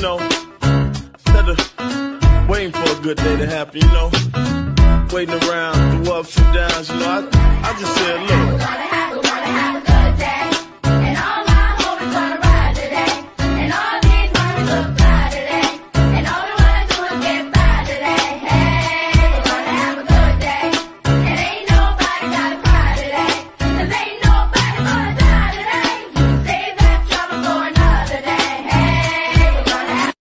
know, instead of waiting for a good day to happen, you know, waiting around through ups and downs, you know, I just said, look.